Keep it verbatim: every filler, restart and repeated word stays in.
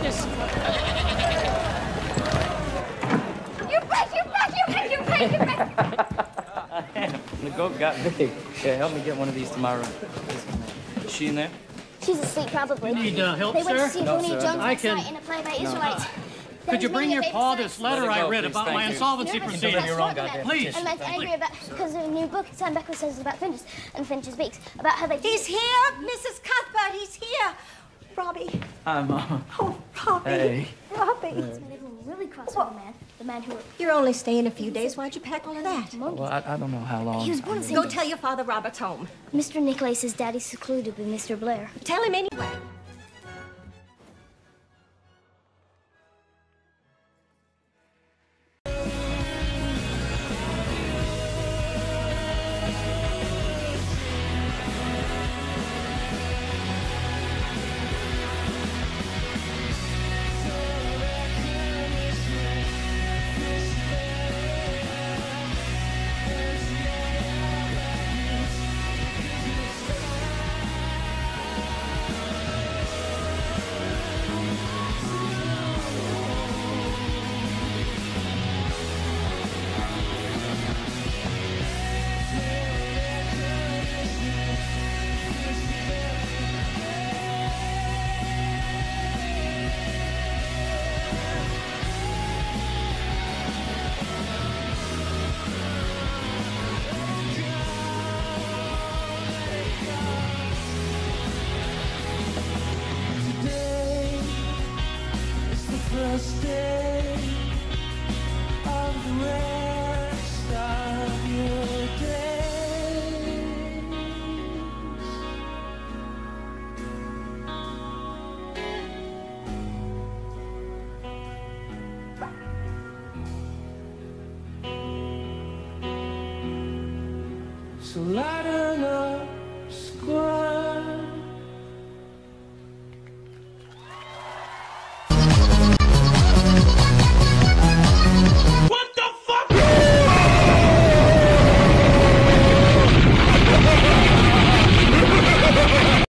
just... You're back, you're back, you're back, you're back, you're back. I am. The goat got big. Yeah, help me get one of these to my room. Is she in there? She's asleep, probably. You need uh, help, they went sir? to see No, Looney sir, I Jones don't. I last can- night in a play by No. Israelites. Could you bring your pa this letter Let it I go, read please. about Thank my you. insolvency Nervous proceeding? because Your own what the goddamn man- Please. And I'm angry about because of a new book Sam Beckler says about Finches and Finches Beaks about how they. He's here, Missus Cuthbert. He's here. Robbie. Hi, Mom. Oh, Robbie. Hey. Robbie. It's made everyone really cross with the man, the man who. You're only staying a few days. Why'd you pack all of that? Well, I, I don't know how long. He was born in Saint Go tell your father Robert's home. Mister Nicolay says Daddy's secluded with Mister Blair. Tell him anyway. First day of the rest of your days. So lighten up.